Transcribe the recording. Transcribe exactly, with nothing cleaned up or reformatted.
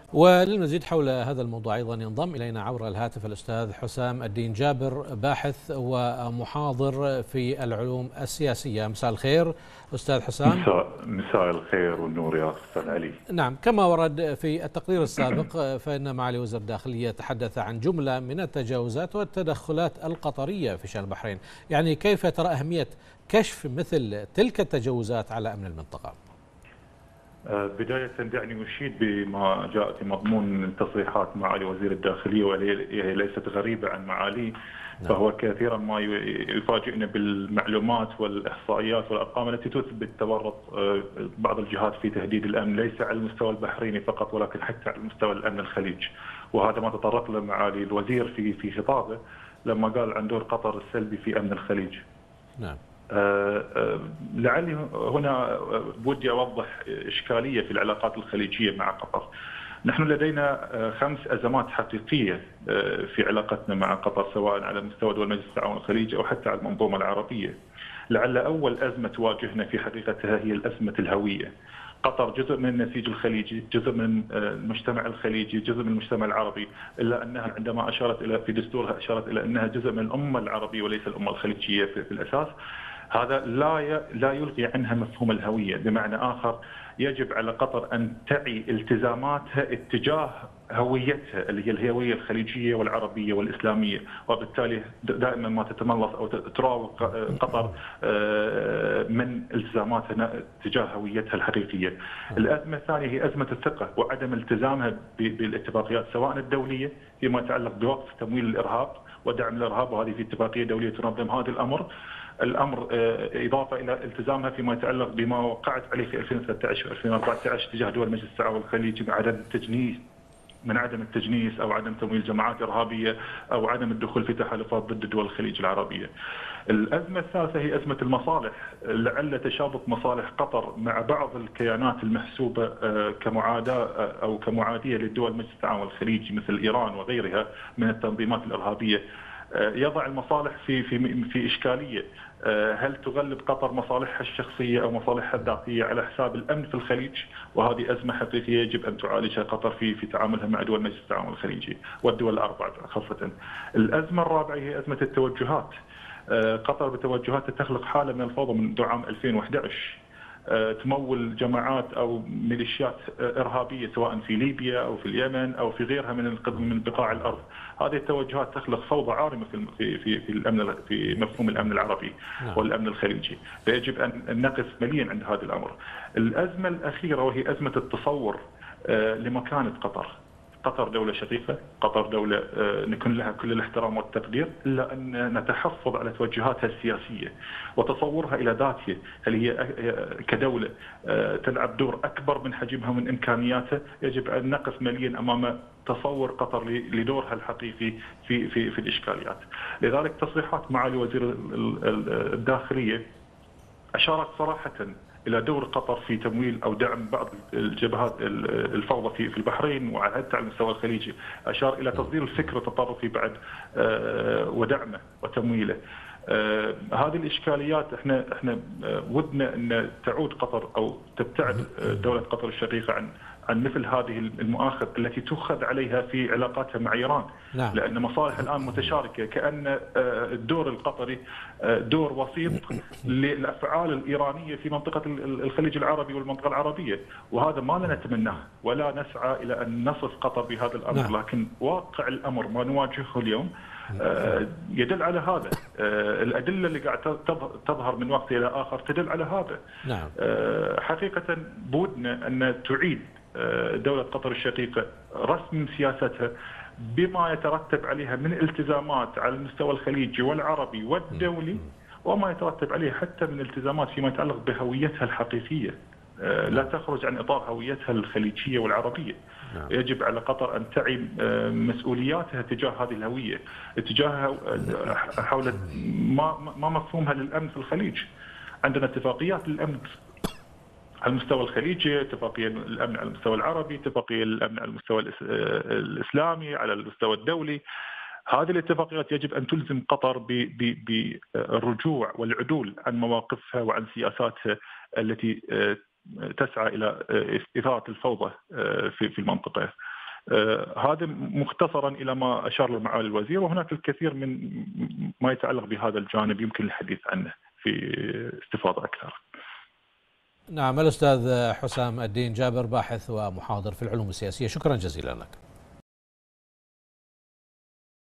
وللمزيد حول هذا الموضوع أيضا ينضم إلينا عبر الهاتف الأستاذ حسام الدين جابر، باحث ومحاضر في العلوم السياسية. مساء الخير أستاذ حسام. مساء مساء الخير والنور يا أستاذ علي. نعم، كما ورد في التقرير السابق فإن معالي وزير الداخلية تحدث عن جملة من التجاوزات والتدخلات القطرية في شأن البحرين، يعني كيف ترى أهمية كشف مثل تلك التجاوزات على أمن المنطقة؟ بداية دعني أشيد بما جاء في مضمون تصريحات معالي وزير الداخلية، وهي ليست غريبة عن معاليه. نعم. فهو كثيرا ما يفاجئنا بالمعلومات والإحصائيات والأرقام التي تثبت تورط بعض الجهات في تهديد الأمن، ليس على المستوى البحريني فقط ولكن حتى على مستوى الأمن الخليج. وهذا ما تطرق له معالي الوزير في في خطابه لما قال عن دور قطر السلبي في أمن الخليج. نعم. لعلي هنا ودي أوضح إشكالية في العلاقات الخليجية مع قطر. نحن لدينا خمس أزمات حقيقية في علاقتنا مع قطر، سواء على مستوى دول مجلس التعاون الخليجي أو حتى على المنظومة العربية. لعل أول أزمة تواجهنا في حقيقتها هي الأزمة الهوية. قطر جزء من النسيج الخليجي، جزء من المجتمع الخليجي، جزء من المجتمع العربي، إلا أنها عندما أشارت إلى في دستورها أشارت إلى أنها جزء من الأمة العربية وليس الأمة الخليجية في, في الأساس. هذا لا لا يلغي عنها مفهوم الهوية. بمعنى آخر، يجب على قطر أن تعي التزاماتها اتجاه هويتها اللي هي الهوية الخليجية والعربية والإسلامية، وبالتالي دائما ما تتملص أو تراوغ قطر من التزاماتها تجاه هويتها الحقيقية. الأزمة الثانية هي أزمة الثقة وعدم التزامها بالاتفاقيات سواء الدولية فيما يتعلق بوقف تمويل الإرهاب ودعم الإرهاب، وهذه في اتفاقية دولية تنظم هذا الأمر. الأمر إضافة إلى التزامها فيما يتعلق بما وقعت عليه في ألفين وثلاثة عشر وألفين وأربعة عشر تجاه دول مجلس التعاون الخليجي من عدم التجنيس من عدم التجنيس أو عدم تمويل جماعات إرهابية أو عدم الدخول في تحالفات ضد دول الخليج العربية. الأزمة الثالثة هي أزمة المصالح. لعل تشابك مصالح قطر مع بعض الكيانات المحسوبة كمعاداة أو كمعادية للدول مجلس التعاون الخليجي مثل إيران وغيرها من التنظيمات الإرهابية يضع المصالح في في في إشكالية. هل تغلب قطر مصالحها الشخصية أو مصالحها الذاتية على حساب الأمن في الخليج؟ وهذه أزمة حقيقية يجب أن تعالجها قطر في في تعاملها مع دول مجلس التعاون الخليجي والدول الأربعة خاصة. الأزمة الرابعة هي أزمة التوجهات. قطر بتوجهاتها تخلق حالة من الفوضى منذ عام ألفين وأحد عشر، تمول جماعات أو ميليشيات إرهابية سواء في ليبيا أو في اليمن أو في غيرها من من بقاع الأرض. هذه التوجهات تخلق فوضى عارمة في في في الأمن في مفهوم الأمن العربي والأمن الخليجي، فيجب أن نقف مليا عند هذا الأمر. الأزمة الأخيرة وهي أزمة التصور لمكانة قطر. قطر دولة شقيقة، قطر دولة نكن لها كل الاحترام والتقدير، إلا أن نتحفظ على توجهاتها السياسية وتصورها إلى ذاتها. هل هي كدولة تلعب دور أكبر من حجمها ومن إمكانياتها؟ يجب أن نقف مليا أمام تصور قطر لدورها الحقيقي في في في الإشكاليات. لذلك تصريحات معالي وزير الداخلية أشارت صراحة إلى دور قطر في تمويل أو دعم بعض الجبهات الفوضى في البحرين وحتى على المستوى الخليجي. أشار إلى تصدير الفكر التطرفي بعد ودعمه وتمويله. هذه الإشكاليات احنا احنا ودنا أن تعود قطر أو تبتعد دولة قطر الشقيقة عن عن مثل هذه المؤاخذ التي تؤخذ عليها في علاقاتها مع إيران. نعم. لأن مصالح الآن متشاركة، كأن الدور القطري دور وسيط للأفعال الإيرانية في منطقة الخليج العربي والمنطقة العربية، وهذا ما لا نتمناه ولا نسعى إلى أن نصف قطر بهذا الأمر. نعم. لكن واقع الأمر ما نواجهه اليوم يدل على هذا. الأدلة اللي قاعد تظهر من وقت إلى آخر تدل على هذا. نعم. حقيقة بودنا أن تعيد دولة قطر الشقيقة رسم سياستها بما يترتب عليها من التزامات على المستوى الخليجي والعربي والدولي، وما يترتب عليه حتى من التزامات فيما يتعلق بهويتها الحقيقية، لا تخرج عن إطار هويتها الخليجية والعربية. يجب على قطر أن تعي مسؤولياتها تجاه هذه الهوية، تجاه حول ما ما مفهومها للأمن في الخليج. عندنا اتفاقيات للأمن على المستوى الخليجي، اتفاقية الأمن على المستوى العربي، اتفاقية الأمن على المستوى الإسلامي، على المستوى الدولي. هذه الاتفاقيات يجب أن تلزم قطر بالرجوع والعدول عن مواقفها وعن سياساتها التي تسعى إلى إثارة الفوضى في المنطقة. هذا مختصرا إلى ما أشار له معالي الوزير، وهناك الكثير من ما يتعلق بهذا الجانب يمكن الحديث عنه في استفاضة أكثر. نعم، الأستاذ حسام الدين جابر، باحث ومحاضر في العلوم السياسية، شكرا جزيلا لك.